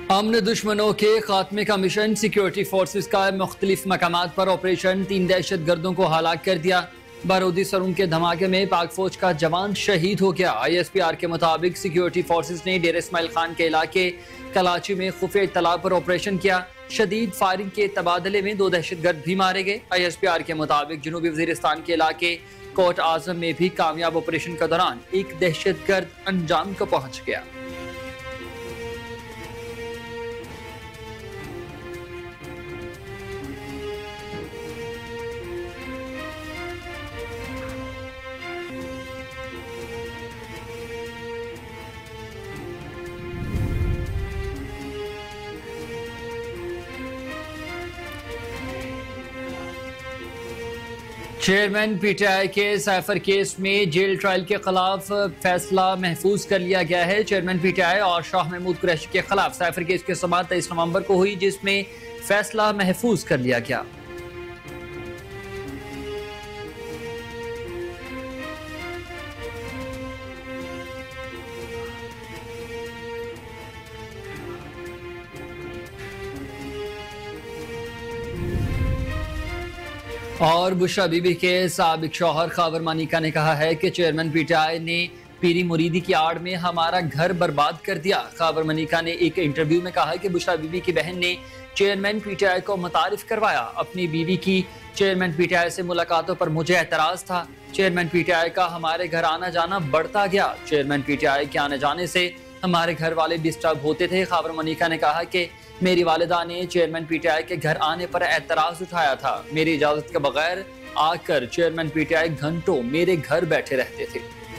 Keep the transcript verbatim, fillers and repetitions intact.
अमन दुश्मनों के खात्मे का मिशन। सिक्योरिटी फोर्सेस का मुख्तलिफ मकामात पर ऑपरेशन, तीन दहशत गर्दों को हलाक कर दिया। बारूदी सरूम के धमाके में पाक फौज का जवान शहीद हो गया। आई एस पी आर के मुताबिक सिक्योरिटी फोर्सेस ने डेर इस्माइल खान के इलाके कराची में खुफिया इत्तला पर ऑपरेशन किया। शदीद फायरिंग के तबादले में दो दहशत गर्द भी मारे गए। आई एस पी आर के मुताबिक जनूबी वजीरिस्तान के इलाके कोट आजम में भी कामयाब ऑपरेशन के दौरान एक दहशत गर्द अंजाम को पहुंच गया। चेयरमैन पी टी आई के साइफर केस में जेल ट्रायल के खिलाफ फैसला महफूज कर लिया गया है। चेयरमैन पी टी आई और शाह महमूद कुरैशी के खिलाफ साइफर केस की समाअत तेईस नवंबर को हुई, जिसमें फैसला महफूज कर लिया गया। और बुशरा बीबी के साबिक शौहर खावर मानिका ने कहा है कि चेयरमैन पी टी आई ने पीरी मुरीदी की आड़ में हमारा घर बर्बाद कर दिया। खावर मानिका ने एक इंटरव्यू में कहा कि बुशरा बीबी की बहन ने चेयरमैन पी टी आई को मुतारिफ करवाया। अपनी बीवी की चेयरमैन पी टी आई से मुलाकातों पर मुझे एतराज था। चेयरमैन पी टी आई का हमारे घर आना जाना बढ़ता गया। चेयरमैन पी टी आई के आने जाने से हमारे घर वाले डिस्टर्ब होते थे। खावर मानिका ने कहा कि मेरी वालिदा ने चेयरमैन पी टी आई के घर आने पर एतराज उठाया था। मेरी इजाजत के बगैर आकर चेयरमैन पी टी आई घंटों मेरे घर बैठे रहते थे।